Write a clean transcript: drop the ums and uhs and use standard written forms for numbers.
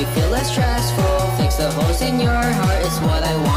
you feel less stressful. Fix the holes in your heart is what I want.